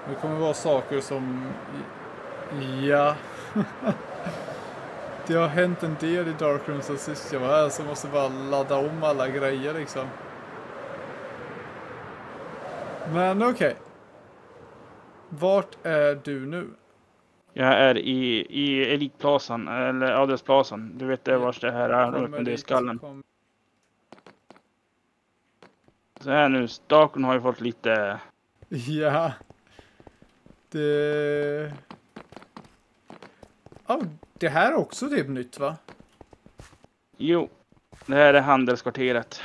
Det kommer vara saker som... Ja. Det har hänt en del i Darkroom sen sist jag var här, så jag måste bara ladda om alla grejer liksom. Men okej. Vart är du nu? Jag är i Elitplasan, eller Adelsplasan. Du vet det vars det här är uppe med skallen. Så här nu, Darkroom har ju fått lite... Ja. Det... Oh, det här är också typ nytt, va? Jo, det här är handelskvarteret.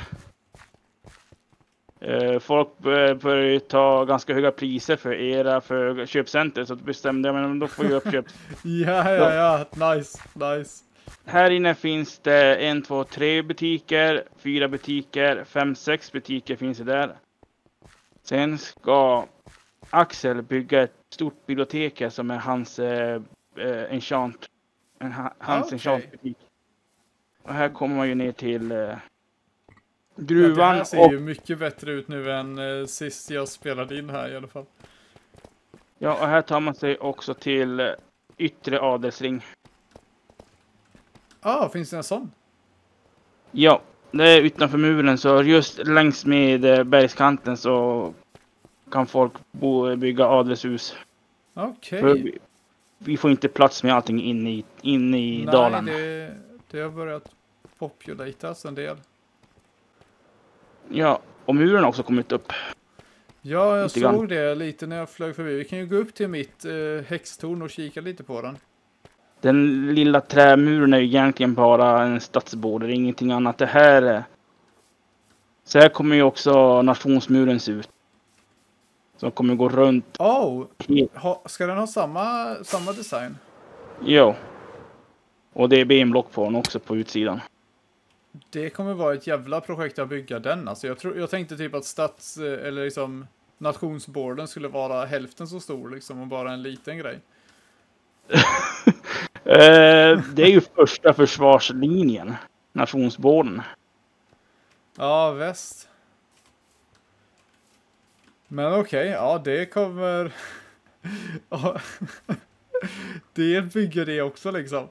Folk börjar ta ganska höga priser för köpcenter, så bestämde jag, men då får jag uppköp. Ja, nice. Här inne finns det 1, 2, 3 butiker, 4 butiker, 5, 6 butiker finns det där. Sen ska Axel bygga ett stort bibliotek här som är hans enchant-butik. Och här kommer man ju ner till gruvan. Det här ser ju mycket bättre ut nu än sist jag spelade in här i alla fall. Ja, och här tar man sig också till yttre adelsring. Finns det en sån? Ja, det är utanför muren, så just längs med bergskanten så kan folk bygga adelshus. Okej. Vi får inte plats med allting inne i dalen. Nej, det har börjat populatas en del. Ja, och muren har också kommit upp. Ja, jag såg det lite när jag flög förbi. Vi kan ju gå upp till mitt häxtorn och kika lite på den. Den lilla trämuren är ju egentligen bara en stadsbord, det är ingenting annat. Det här... Så här kommer ju också nationsmuren se ut. Som kommer gå runt. Ska den ha samma design? Ja. Och det är benblock på den också på utsidan. Det kommer vara ett jävla projekt att bygga den. Alltså jag tänkte typ att eller liksom nationsborden skulle vara hälften så stor liksom, och bara en liten grej. Det är ju första försvarslinjen. Nationsborden. Ja, väst. Men okej, ja det kommer... det bygger det också liksom.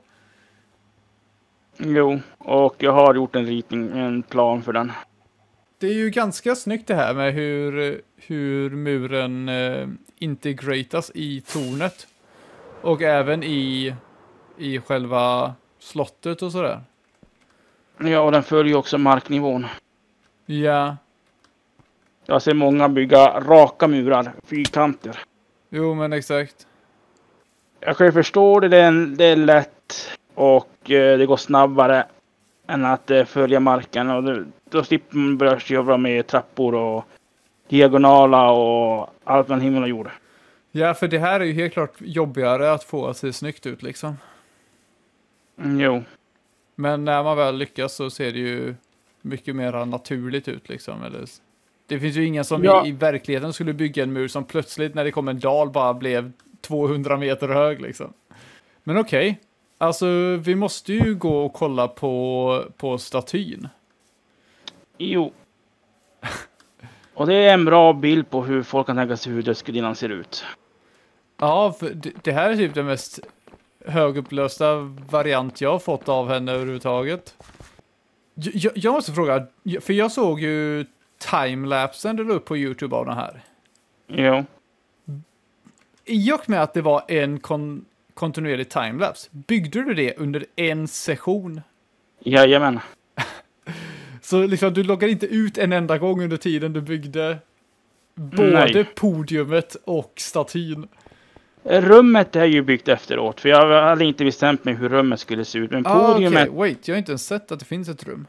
Jo, och jag har gjort en plan för den. Det är ju ganska snyggt det här med hur muren integratas i tornet. Och även i själva slottet och sådär. Ja, och den följer också marknivån. Ja. Jag ser många bygga raka murar, fyrkanter. Jo, men exakt. Jag kan ju förstå det är lätt och det går snabbare än att följa marken. Och då slipper man börja jobba med trappor och diagonala och allt man himmel och jord. Ja, för det här är ju helt klart jobbigare att få att se snyggt ut liksom. Jo. Men när man väl lyckas så ser det ju mycket mer naturligt ut liksom. Eller, det finns ju ingen som i verkligheten skulle bygga en mur som plötsligt när det kom en dal bara blev 200 meter hög liksom. Men okej. Alltså vi måste ju gå och kolla på statyn. Jo. Och det är en bra bild på hur folk kan tänka sig hur dödsgudinnan ser ut. Ja, för det här är typ den mest högupplösta variant jag har fått av henne överhuvudtaget. Jag måste fråga, för jag såg ju timelapsen du la upp på YouTube av den här. Jo. I och med att det var en kontinuerlig timelapse, byggde du det under en session? Jajamän. Så liksom, du loggade inte ut en enda gång under tiden du byggde både podiumet och statyn? Rummet är ju byggt efteråt, för jag hade inte bestämt mig hur rummet skulle se ut. Men podiumet... Okej, wait, jag har inte ens sett att det finns ett rum.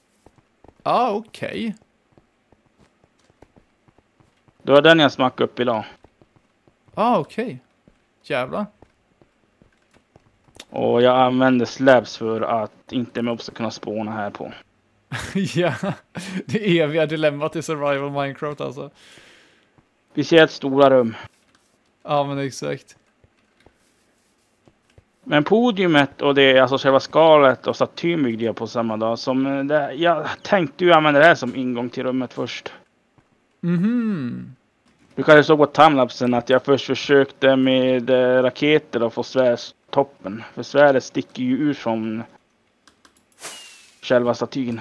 Okej. Det var den jag smackade upp idag. Okej. Jävlar. Och jag använde slabs för att inte mobs ska kunna spåna här på. Ja, det eviga dilemmat i survival Minecraft alltså. Speciellt stora rum. Ja, men exakt. Men podiumet och det, alltså själva skalet och statyn byggde jag på samma dag. Som det, jag tänkte ju använda det här som ingång till rummet först. Du kanske såg på timelapsen att jag först försökte med raketer och få svärdstoppen. För svärdet sticker ju ut från själva statyn.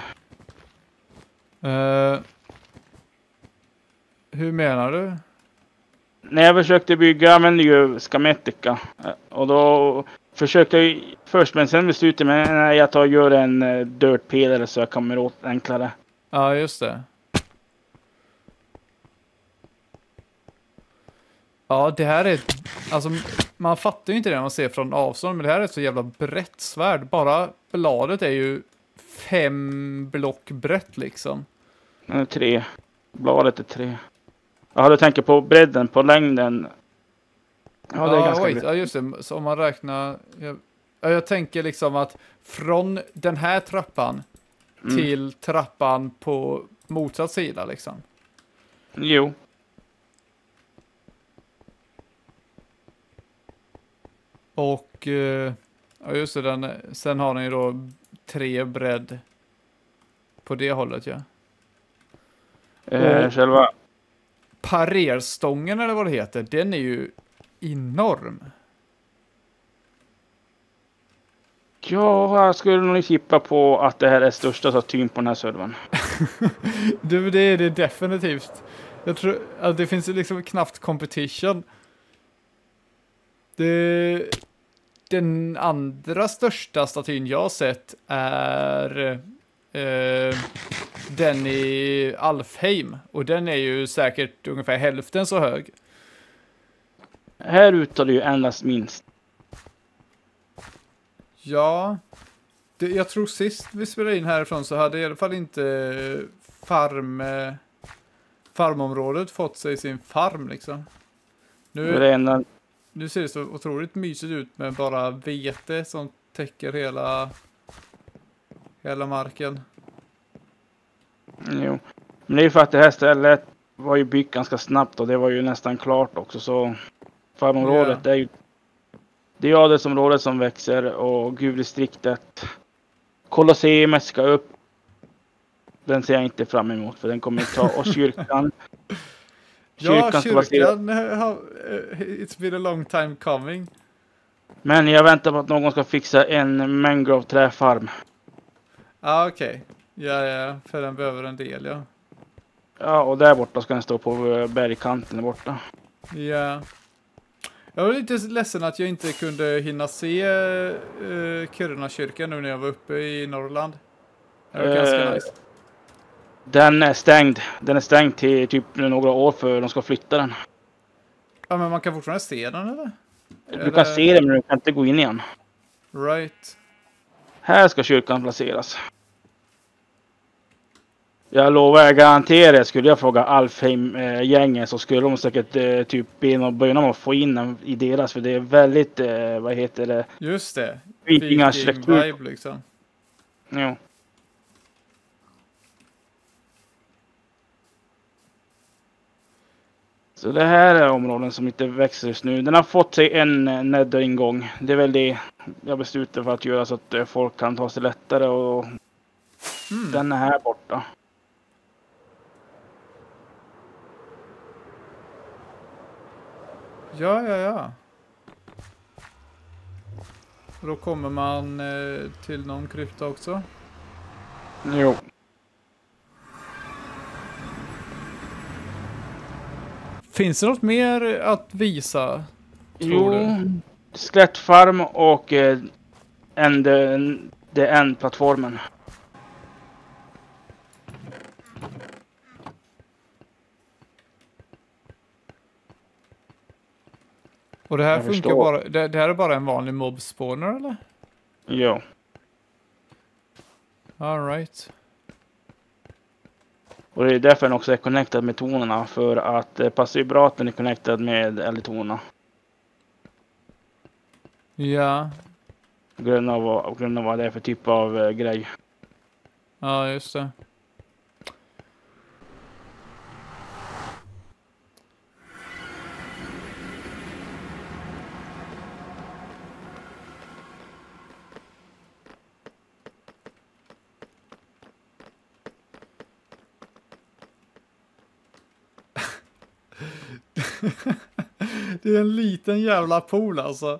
Hur menar du? När jag försökte bygga använde ju Scametica. Och då försökte jag först, men sen beslutade jag mig när jag tar och gör en dirt pelare så jag kommer åt enklare. Ja, just det. Ja, det här är alltså man fattar ju inte det när man ser från avstånd, men det här är ett så jävla brett svärd. Bara bladet är ju 5 block brett liksom. 3. Bladet är 3. Ja, du tänker på bredden, på längden. Ja, det är ganska brett. Ja, just det. Så om man räknar... Jag tänker liksom att från den här trappan till trappan på motsatt sida liksom. Jo. Och ja, just det, sen har ni ju då 3 bredd på det hållet, ja. Själva parerstången eller vad det heter, den är ju enorm. Ja, jag skulle nog tippa på att det här är största statyn på den här servern. Du, det är det definitivt. Jag tror att det finns ju liksom knappt competition. Den andra största statyn jag har sett är den i Alfheim. Och den är ju säkert ungefär hälften så hög. Här ute är det ju endast minst. Ja, jag tror sist vi spelade in härifrån så hade i alla fall inte farmområdet fått sig sin farm liksom. Nu ser det så otroligt mysigt ut med bara vete som täcker hela marken. Jo, men det är ju för att det här stället var ju byggt ganska snabbt och det var ju nästan klart också, så farmområdet det är ju det är adelsområdet som växer och gruvdistriktet. Colosseum ska upp. Den ser jag inte fram emot för den kommer ta och kyrkan. Ja, kyrkan it's been a long time coming. Men jag väntar på att någon ska fixa en mangrove-träfarm. Ah, okej. Ja, för den behöver en del, ja. Ja, och där borta ska den stå på bergkanten där borta. Ja. Jag var lite ledsen att jag inte kunde hinna se Kiruna-kyrkan nu när jag var uppe i Norrland. Det var ganska nice. Den är stängd. Den är stängd till typ några år för de ska flytta den. Ja, men man kan fortfarande se den, eller? Du kan se den, men du kan inte gå in igen. Right. Här ska kyrkan placeras. Jag lovar, jag garanterar, skulle jag fråga Alfheim-gängen så skulle de säkert typ börja med att få in den i deras, för det är väldigt, vad heter det? Just det. Vikingarkitektur liksom. Jo. Så det här är områden som inte växer just nu. Den har fått sig en nether-ingång. Det är väl det jag beslutar för att göra så att folk kan ta sig lättare och den är här borta. Ja. Då kommer man till någon krypta också. Jo. Finns det något mer att visa? Jo, skelettfarm och plattformen. Och det här funkar bara, det här är bara en vanlig mob spawner, eller? Ja. All right. Och det är därför den också är connectad med tonerna, för att det passar ju bra att den är connectad med eldtonerna. Ja. På grund av vad det är för typ av grej. Ja, just det. Det är en liten jävla pool alltså.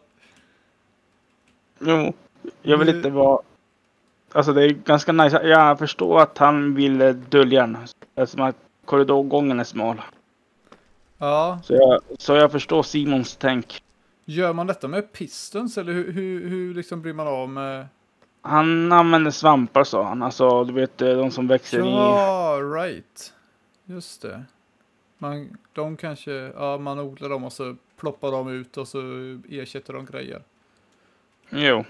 Jo, jag vill inte vara... Alltså det är ganska nice. Jag förstår att han vill dölja den. Eftersom att korridorgången är smal. Ja. Så jag förstår Simons tänk. Gör man detta med pistons eller hur liksom blir man av med... Han använder svampar sa han. Alltså du vet de som växer i... Ja, right. Just det. De kanske... Ja, man odlar dem och så ploppar de ut och så ersätter de grejer. Jo.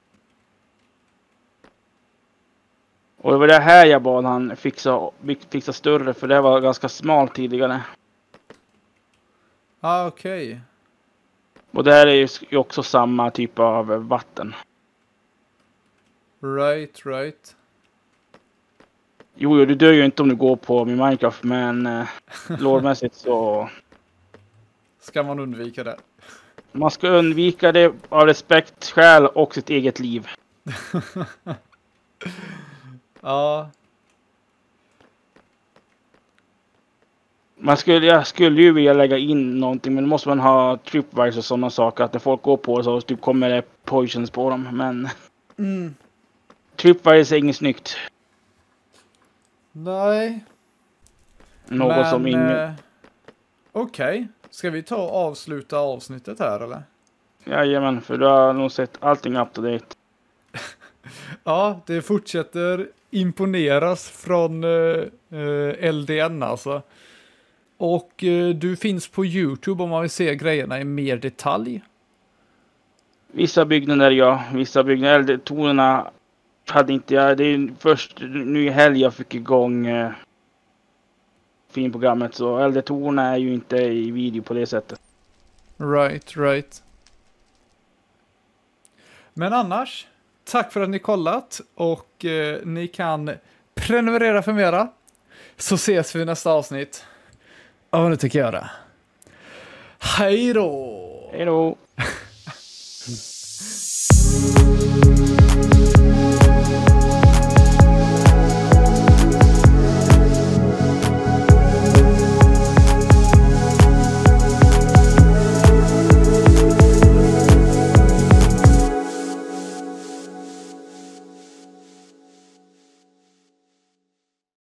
Och det var det här jag bad han fixa större. För det var ganska smalt tidigare. Ah, okej. Okay. Och där är ju också samma typ av vatten. Right. Jo, du dör ju inte om du går på min Minecraft, men lårmässigt så... Ska man undvika det? Man ska undvika det av respekt, själ och sitt eget liv. Ja. Jag skulle ju vilja lägga in någonting, men då måste man ha tripwires och sådana saker. Att när folk går på det så typ kommer det poisons på dem, men... Tripwires är inget snyggt. Nej. Något som ingen... Okej. Ska vi ta och avsluta avsnittet här eller? Jajamän, för du har nog sett allting up to date. Ja, det fortsätter imponeras från LDN alltså. Och du finns på YouTube om man vill se grejerna i mer detalj. Vissa byggnader ja, vissa byggnader. Eldtornerna hade inte jag. Det är först nu i helg jag fick igång finprogrammet. Så eldtornerna är ju inte i video på det sättet. Right. Men annars, tack för att ni kollat. Och ni kan prenumerera för mera. Så ses vi i nästa avsnitt. Ja, nu tycker jag det. Hej då! Hej då!